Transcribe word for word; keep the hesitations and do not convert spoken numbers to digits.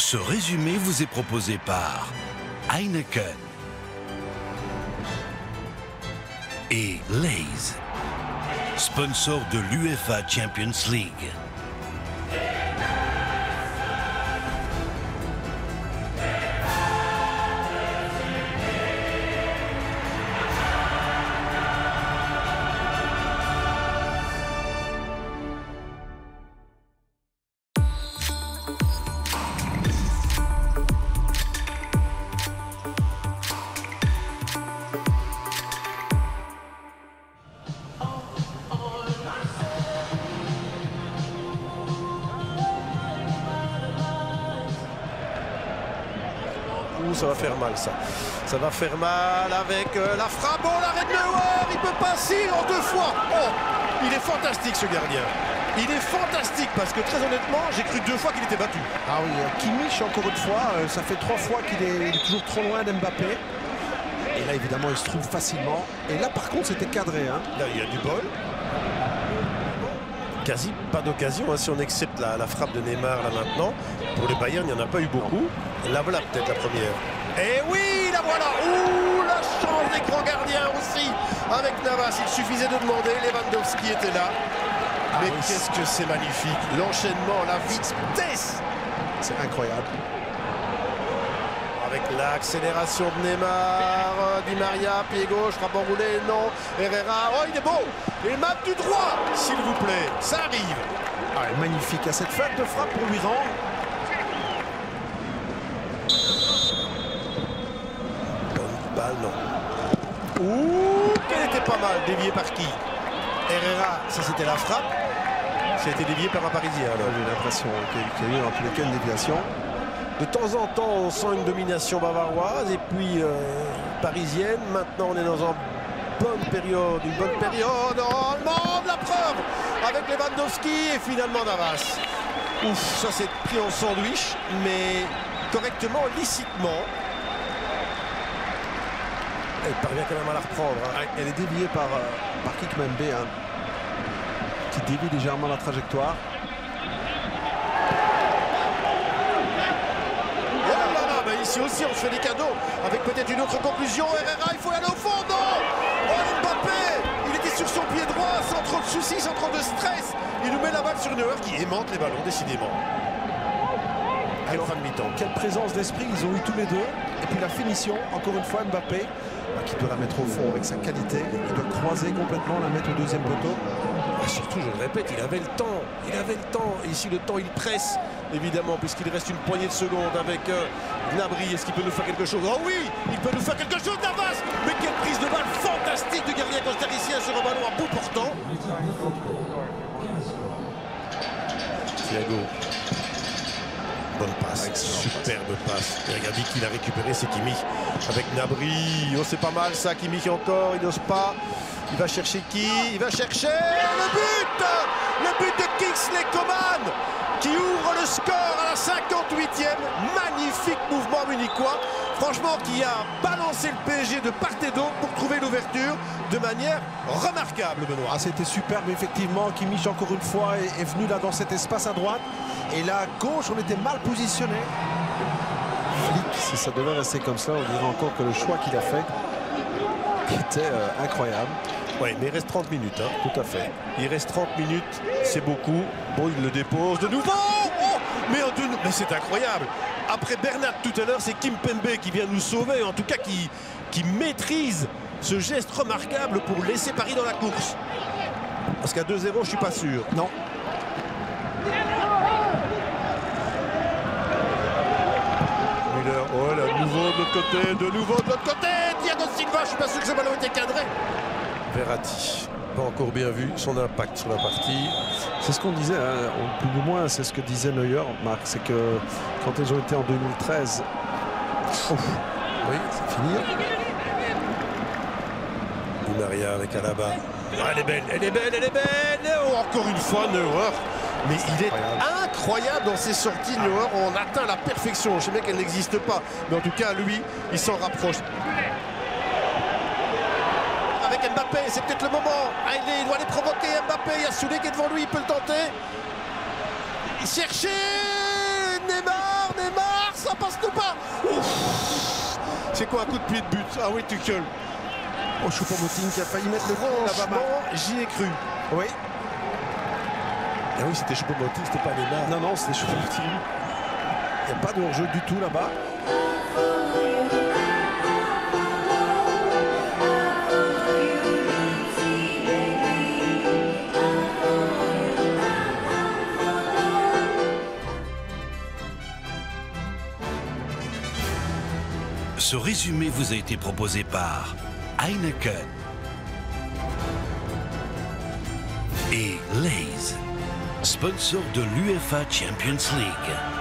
Ce résumé vous est proposé par Heineken et Lay's, sponsor de l'UEFA Champions League. Ça va faire mal, ça. Ça va faire mal avec euh, la frappe. Oh, l'arrêt de Neuer, il peut passer en deux fois. Oh, il est fantastique, ce gardien. Il est fantastique parce que, très honnêtement, j'ai cru deux fois qu'il était battu. Ah oui, Kimmich, encore une fois, euh, ça fait trois fois qu'il est, il est toujours trop loin d'Mbappé. Et là, évidemment, il se trouve facilement. Et là, par contre, c'était cadré. Hein. Là, il y a du bol. Quasi pas d'occasion, hein, si on accepte la, la frappe de Neymar là maintenant. Pour le Bayern, il n'y en a pas eu beaucoup. La voilà peut-être la première. Et oui, la voilà. Ouh, la chance des grands gardiens aussi. Avec Navas, il suffisait de demander. Lewandowski était là. Mais ah oui, qu'est-ce que c'est magnifique. L'enchaînement, la vitesse. C'est incroyable. Avec l'accélération de Neymar, Di Maria, pied gauche, frappe enroulé, non. Herrera, oh il est beau. Il marque du droit, s'il vous plaît. Ça arrive. Ah, magnifique. À cette fête de frappe pour lui rendre. Balle, non. Ouh, qu'elle était pas mal, déviée par qui? Herrera, ça c'était la frappe. Ça a été dévié par un Parisien. J'ai l'impression qu'il y a eu en tous les cas une déviation. De temps en temps, on sent une domination bavaroise et puis euh, parisienne. Maintenant, on est dans une bonne période, une bonne période en allemande, la preuve, avec Lewandowski et finalement Navas. Ouf, ça c'est pris en sandwich, mais correctement, licitement. Elle parvient quand même à la reprendre. Hein. Elle est déviée par, euh, par Kimpembe, hein, qui dévie légèrement la trajectoire. Ici aussi, on se fait des cadeaux avec peut-être une autre conclusion. Herrera, il faut aller au fond, non. Oh, Mbappé, il était sur son pied droit, sans trop de soucis, sans trop de stress. Il nous met la balle sur Neuer qui aimante les ballons, décidément. Alors, fin de mi-temps. Quelle présence d'esprit ils ont eu tous les deux. Et puis la finition, encore une fois, Mbappé, qui doit la mettre au fond avec sa qualité. Il doit croiser complètement, la mettre au deuxième poteau. Et surtout, je le répète, il avait le temps. Il avait le temps. Et ici, le temps, il presse. Évidemment, puisqu'il reste une poignée de secondes avec euh, Gnabry. Est-ce qu'il peut nous faire quelque chose? Oh oui, il peut nous faire quelque chose, Navas. Mais quelle prise de balle fantastique du gardien costaricien sur un ballon à bout portant. Thiago. Bonne passe, superbe passe. Et regardez qui l'a récupéré, c'est Kimmich. Avec Gnabry. Oh, c'est pas mal ça, Kimmich encore. Il n'ose pas. Il va chercher qui? Il va chercher le but. Le but de Kingsley Coman, qui ouvre le score à la cinquante-huitième. Magnifique mouvement munichois. Franchement, qui a balancé le P S G de part et d'autre pour trouver l'ouverture de manière remarquable, Benoît. Ah, c'était superbe, effectivement. Kimmich, encore une fois, est, est venu là dans cet espace à droite. Et là, à gauche, on était mal positionné. Flick, si ça devait rester comme ça, on dirait encore que le choix qu'il a fait était euh, incroyable. Oui, mais il reste trente minutes, hein. Tout à fait. Il reste trente minutes, c'est beaucoup. Bon, il le dépose de nouveau. Oh, mais mais c'est incroyable. Après Bernat tout à l'heure, c'est Kimpembe qui vient nous sauver, en tout cas qui, qui maîtrise ce geste remarquable pour laisser Paris dans la course. Parce qu'à deux zéro, je suis pas sûr. Non. Müller, oh là, de nouveau de l'autre côté, de nouveau de l'autre côté. Thiago Silva, je suis pas sûr que ce ballon était cadré. Verratti, pas encore bien vu son impact sur la partie. C'est ce qu'on disait, hein, plus ou moins, c'est ce que disait Neuer, Marc, c'est que quand ils ont été en deux mille treize, ouf, oui, c'est fini. Di Maria avec Alaba. Ah, elle est belle, elle est belle, elle est belle. Oh, encore une fois, Neuer. Mais il est incroyable dans ses sorties, Neuer. On atteint la perfection. Je sais bien qu'elle n'existe pas, mais en tout cas, lui, il s'en rapproche. Avec Mbappé, c'est peut-être le moment. Ah, il doit aller provoquer Mbappé. Il y a Soulé qui est devant lui, il peut le tenter. Il cherchait Neymar, Neymar. C'est quoi un coup de pied de but? Ah oui, Tuchel. Oh, Choupo-Moting qui a failli mettre le gros là-bas. J'y ai cru. Oui. Ah oui, c'était Choupo-Moting, c'était pas Neymar. Non, non, c'était Choupo-Moting. Il n'y a pas de hors-jeu du tout là-bas. Ce résumé vous a été proposé par Heineken et Lay's, sponsor de l'UEFA Champions League.